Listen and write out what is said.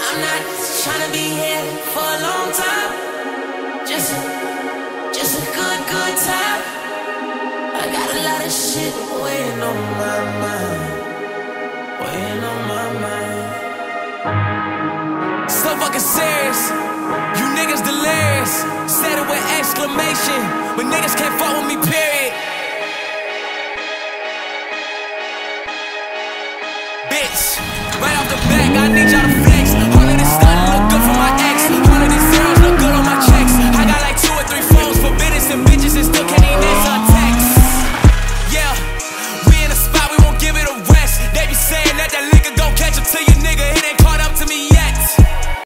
I'm not trying to be here for a long time. Just a good time. I got a lot of shit weighing on my mind. Weighing on my mind. So fucking serious. You niggas delirious. Said it with exclamation. But niggas can't fuck with me, period.